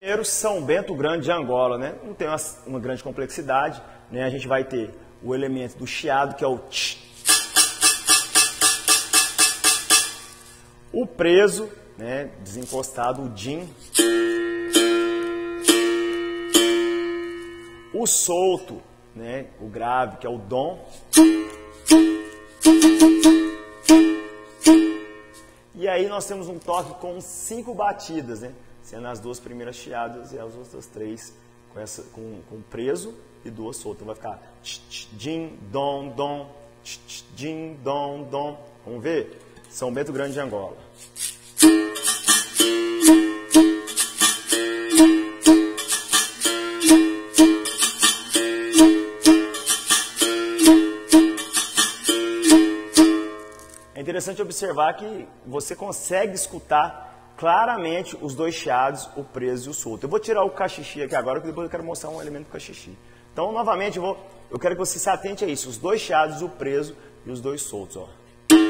Primeiro, São Bento Grande de Angola, né? Não tem uma grande complexidade, né? A gente vai ter o elemento do chiado, que é o tch. O preso, né? Desencostado, o din. O solto, né? O grave, que é o dom. E aí nós temos um toque com 5 batidas, né? Sendo as 2 primeiras chiadas e as outras 3 com preso e 2 soltas. Então vai ficar din, dom, dom, din, dom, dom. Vamos ver? São Bento Grande de Angola. É interessante observar que você consegue escutar claramente os 2 chiados, o preso e o solto. Eu vou tirar o cachixi aqui agora, porque depois eu quero mostrar um elemento do cachixi. Então, novamente, eu quero que você se atente a isso. Os 2 chiados, o preso e os 2 soltos. Ó.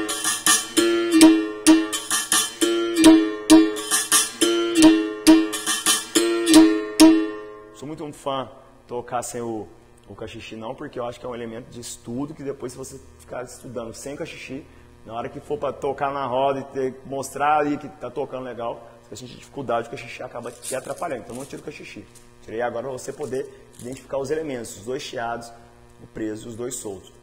Sou muito um fã de tocar sem o cachixi, não, porque eu acho que é um elemento de estudo que depois, se você ficar estudando sem o cachixi, na hora que for para tocar na roda e ter que mostrar ali que está tocando legal, se você sentir dificuldade, o cachixi acaba te atrapalhando. Então não tira o cachixi. Tirei agora para você poder identificar os elementos, os 2 chiados, o preso e os 2 soltos.